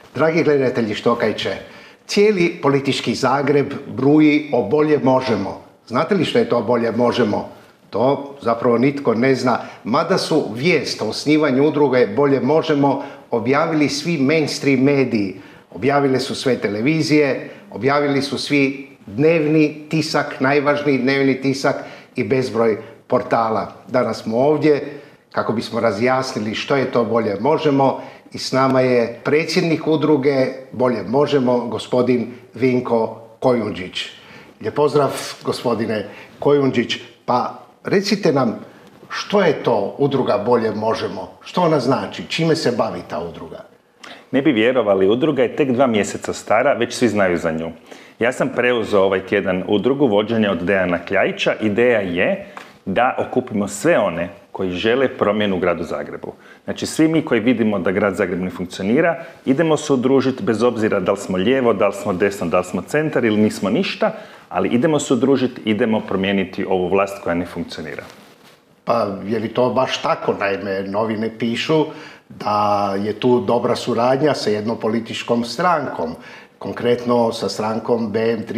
Dragi gledatelji Štokajče, cijeli politički Zagreb bruji o bolje možemo. Znate li što je to bolje možemo? To zapravo nitko ne zna, mada su vijest o osnivanju udruge Bolje možemo objavili svi mainstream mediji. Objavile su sve televizije, objavili su svi dnevni tisak, najvažniji dnevni tisak i bezbroj portala. Danas smo ovdje kako bismo razjasnili što je to Bolje možemo i s nama je predsjednik udruge Bolje možemo, gospodin Vinko Kojundžić. Lijep pozdrav, gospodine Kojundžić. Pa recite nam, što je to udruga Bolje možemo? Što ona znači? Čime se bavi ta udruga? Ne bi vjerovali, udruga je tek 2 mjeseca stara, već svi znaju za nju. Ja sam preuzeo ovaj tjedan udrugu vođenja od Dejana Kljajića. Ideja je da okupimo sve one koji žele promjenu u gradu Zagrebu. Znači, svi mi koji vidimo da grad Zagreb ne funkcionira, idemo se udružiti bez obzira da li smo lijevo, da li smo desno, da li smo centar ili nismo ništa, ali idemo se udružiti, idemo promijeniti ovu vlast koja ne funkcionira. Pa je li to baš tako? Naime, novine pišu da je tu dobra suradnja sa jednom političkom strankom. Konkretno sa strankom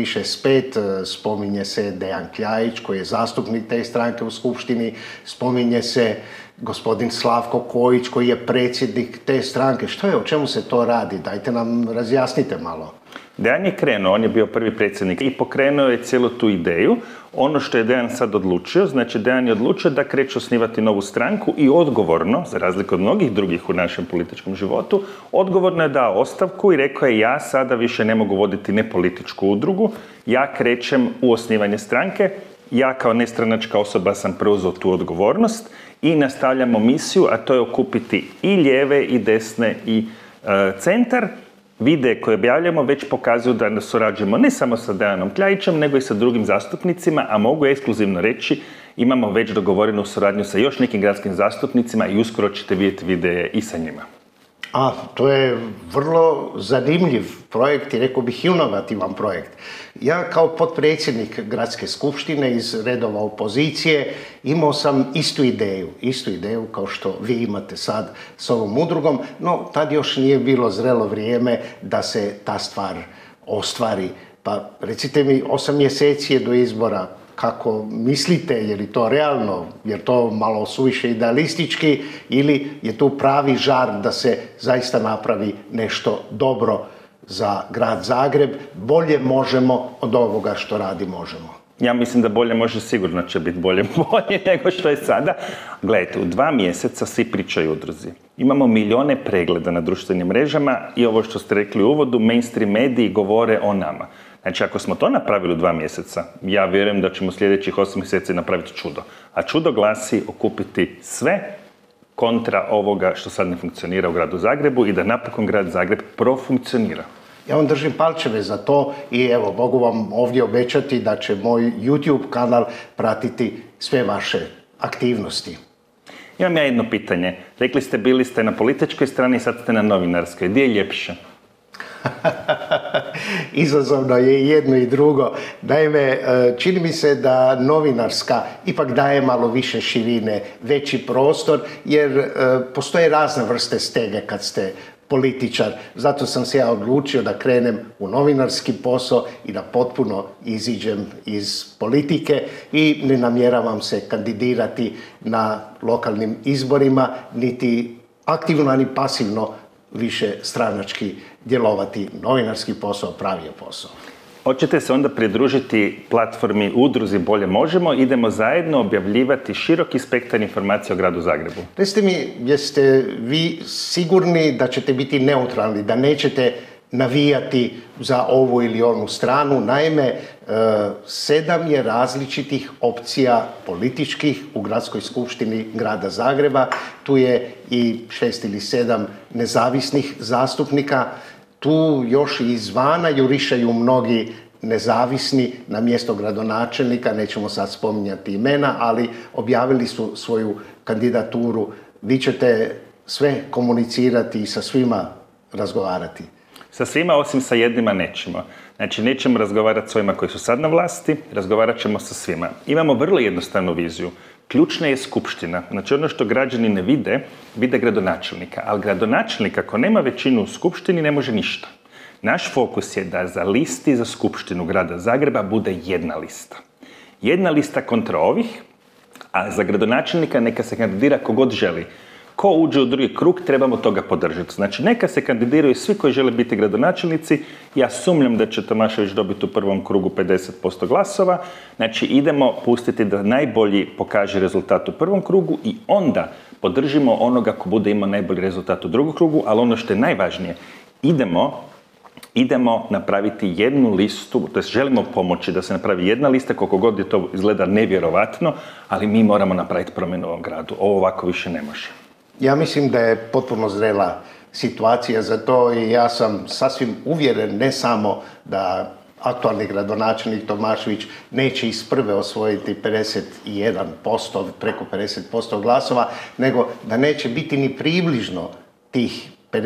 BM365 spominje se Dejan Kljajić koji je zastupnik te stranke u skupštini, spominje se gospodin Slavko Kojić koji je predsjednik te stranke. Što je, o čemu se to radi? Dajte nam razjasnite malo. Dejan je krenuo, on je bio prvi predsjednik i pokrenuo je cijelu tu ideju. Ono što je Dejan sad odlučio, znači Dejan je odlučio da kreće osnivati novu stranku i odgovorno, za razliku od mnogih drugih u našem političkom životu, odgovorno je dao ostavku i rekao je ja sada više ne mogu voditi nepolitičku udrugu, ja krećem u osnivanje stranke, ja kao nestranačka osoba sam preuzeo tu odgovornost i nastavljamo misiju, a to je okupiti i lijeve i desne i centar. Videe koje objavljamo već pokazuju da surađujemo ne samo sa Dejanom Kljajićem, nego i sa drugim zastupnicima, a mogu ekskluzivno reći, imamo već dogovorenu suradnju sa još nekim gradskim zastupnicima i uskoro ćete vidjeti videe i sa njima. A, to je vrlo zanimljiv projekt i rekao bih inovativan projekt. Ja kao potpredsjednik gradske skupštine iz redova opozicije imao sam istu ideju kao što vi imate sad s ovom udrugom, no tad još nije bilo zrelo vrijeme da se ta stvar ostvari. Pa recite mi, 8 mjeseci je do izbora. Kako mislite, je li to realno, je li to malo suviše idealistički ili je tu pravi žar da se zaista napravi nešto dobro za grad Zagreb? Bolje možemo od ovoga što radi možemo. Ja mislim da bolje može, sigurno će biti bolje nego što je sada. Gledajte, u 2 mjeseca svi pričaju o udruzi. Imamo milijone pregleda na društvenim mrežama i ovo što ste rekli u uvodu, mainstream mediji govore o nama. Znači, ako smo to napravili u 2 mjeseca, ja vjerujem da ćemo sljedećih 8 mjeseci napraviti čudo. A čudo glasi okupiti sve kontra ovoga što sad ne funkcionira u gradu Zagrebu i da napokon grad Zagreb profunkcionira. Ja vam držim palčeve za to i evo, mogu vam ovdje obećati da će moj YouTube kanal pratiti sve vaše aktivnosti. Imam ja jedno pitanje. Rekli ste, bili ste na političkoj strani, sad ste na novinarskoj. Gdje je ljepše? Izazovno je jedno i drugo. Naime, čini mi se da novinarska ipak daje malo više širine, veći prostor, jer postoje razne vrste stege kad ste političar. Zato sam se ja odlučio da krenem u novinarski posao i da potpuno iziđem iz politike i ne namjeravam se kandidirati na lokalnim izborima, niti aktivno, ni pasivno više stranački djelovati. Novinarski posao, pravi je posao. Hoćete se onda pridružiti platformi udruzi Bolje možemo, idemo zajedno objavljivati široki spektar informacija o gradu Zagrebu. Recite mi, jeste vi sigurni da ćete biti neutralni, da nećete navijati za ovu ili onu stranu? Naime, 7 je različitih opcija političkih u gradskoj skupštini grada Zagreba. Tu je i 6 ili 7 nezavisnih zastupnika. Tu još i izvana jurišaju mnogi nezavisni na mjesto gradonačelnika, nećemo sad spominjati imena, ali objavili su svoju kandidaturu. Vi ćete sve komunicirati i sa svima razgovarati. Sa svima, osim sa jednima nećemo. Znači, nećemo razgovarati s ovima koji su sad na vlasti, razgovarat ćemo sa svima. Imamo vrlo jednostavnu viziju. Ključna je skupština. Znači ono što građani ne vide, vide gradonačelnika. Ali gradonačelnik ako nema većinu u skupštini ne može ništa. Naš fokus je da za listi za skupštinu grada Zagreba bude jedna lista. Jedna lista kontra ovih, a za gradonačelnika neka se kandidira kogod želi. Ko uđe u drugi krug, trebamo toga podržati. Znači, neka se kandidiraju svi koji žele biti gradonačelnici. Ja sumnjam da će Tomašević dobiti u prvom krugu 50% glasova. Znači, idemo pustiti da najbolji pokaže rezultat u prvom krugu i onda podržimo onoga ko bude imao najbolji rezultat u drugom krugu, ali ono što je najvažnije, idemo napraviti jednu listu, to jest želimo pomoći da se napravi jedna lista, koliko god je to izgleda nevjerovatno, ali mi moramo napraviti promjenu u ovom gradu. Ovo ovako više ne može. Ja mislim da je potpuno zrela situacija za to i ja sam sasvim uvjeren ne samo da aktualni gradonačelnik Tomašević neće iz prve osvojiti 51%, preko 50% glasova, nego da neće biti ni približno tih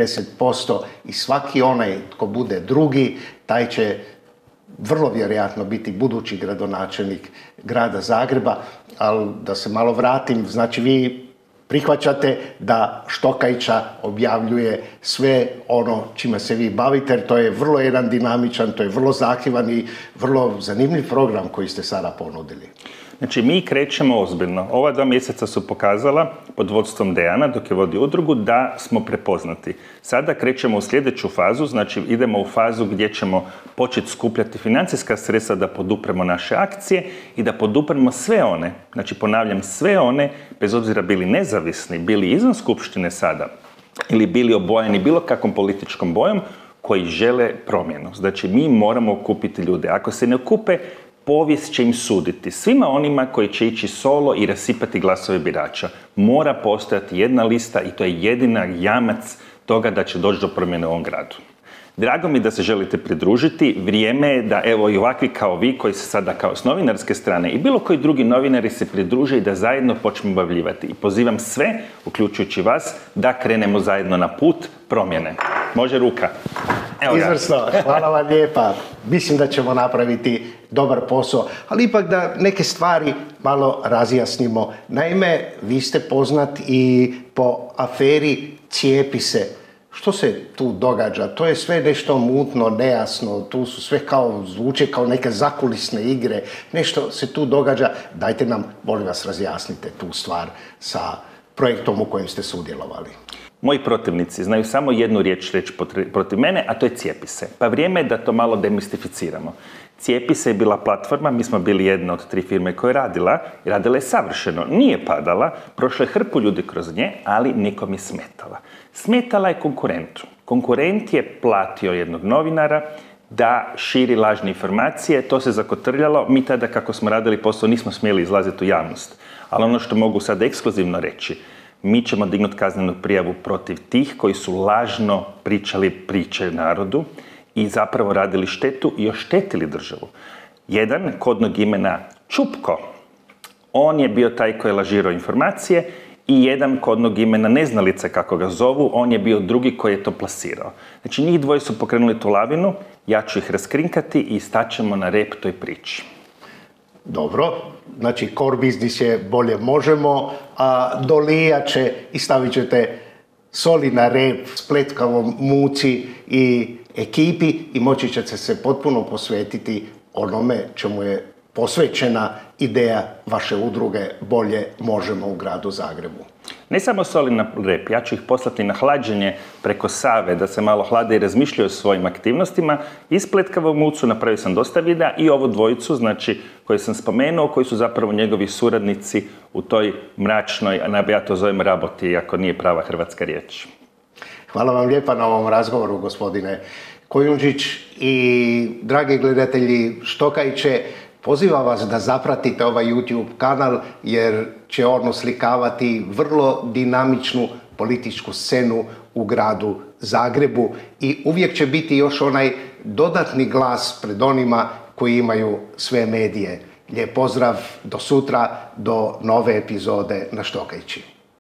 50% i svaki onaj tko bude drugi, taj će vrlo vjerojatno biti budući gradonačelnik grada Zagreba, ali da se malo vratim, znači vi prihvaćate da Štokajića objavljuje sve ono čime se vi bavite, jer to je vrlo jedan dinamičan, to je vrlo zahtjevan i vrlo zanimljiv program koji ste sada ponudili. Znači, mi krećemo ozbiljno. Ova 2 mjeseca su pokazala, pod vodstvom Dejana, dok je vodi udrugu, da smo prepoznati. Sada krećemo u sljedeću fazu, znači idemo u fazu gdje ćemo početi skupljati financijska sredstva da podupremo naše akcije i da podupremo sve one, znači ponavljam, sve one, bez obzira bili nezavisni, bili izvan skupštine sada, ili bili obojeni bilo kakvom političkom bojom, koji žele promjenu. Znači, mi moramo okupiti ljude. Ako se ne okupe, povijest će im suditi. Svima onima koji će ići solo i rasipati glasove birača. Mora postojati jedna lista i to je jedina jamac toga da će doći do promjene u ovom gradu. Drago mi da se želite pridružiti. Vrijeme je da evo i ovakvi kao vi koji se sada kao s novinarske strane i bilo koji drugi novinari se pridruže i da zajedno počnemo bavljivati. I pozivam sve, uključujući vas, da krenemo zajedno na put promjene. Može ruka. Evo Izvrsno, hvala vam lijepa. Mislim da ćemo napraviti dobar posao, ali ipak da neke stvari malo razjasnimo. Naime, vi ste poznat i po aferi Cijepi se. Što se tu događa? To je sve nešto mutno, nejasno, tu su sve zvuče kao neke zakulisne igre, nešto se tu događa. Dajte nam, molim vas, razjasnite tu stvar sa projektom u kojem ste sudjelovali. Moji protivnici znaju samo jednu riječ reći protiv mene, a to je Cijepi se. Pa vrijeme je da to malo demistificiramo. Cijepi se je bila platforma, mi smo bili jedna od 3 firme koja je radila je savršeno, nije padala, prošlo je hrpu ljudi kroz nje, ali nikom je smetala. Smetala je konkurentu. Konkurent je platio jednog novinara da širi lažne informacije, to se zakotrljalo, mi tada kako smo radili posao nismo smjeli izlaziti u javnost. Ali ono što mogu sad ekskluzivno reći, mi ćemo dignuti kaznenu prijavu protiv tih koji su lažno pričali priče narodu i zapravo radili štetu i oštetili državu. Jedan kodnog imena Čupko, on je bio taj koji je lažirao informacije i jedan kodnog imena Neznalica, kako ga zovu, on je bio drugi koji je to plasirao. Znači, njih dvoje su pokrenuli tu lavinu, ja ću ih raskrinkati i staćemo na rep toj priči. Dobro, znači core biznis je bolje možemo, a dolijat će i stavit ćete soli na rep Spletkavom Muci i ekipi i moći ćete se potpuno posvetiti onome čemu je posvećena ideja vaše udruge Bolje možemo u gradu Zagrebu. Ne samo soli na rep, ja ću ih poslati na hlađenje preko Save da se malo hlade i razmišljaju o svojim aktivnostima. Iz Spletkavog Mucu napravio sam dosta videa i ovu dvojicu, znači koje sam spomenuo, koji su zapravo njegovi suradnici u toj mračnoj, ja to zovem raboti, iako nije prava hrvatska riječ. Hvala vam lijepa na ovom razgovoru, gospodine Kojundžić, i dragi gledatelji Štokajiće, pozivam vas da zapratite ovaj YouTube kanal jer će on oslikavati vrlo dinamičnu političku scenu u gradu Zagrebu i uvijek će biti još onaj dodatni glas pred onima koji imaju sve medije. Lijep pozdrav, do sutra, do nove epizode na Štokajići.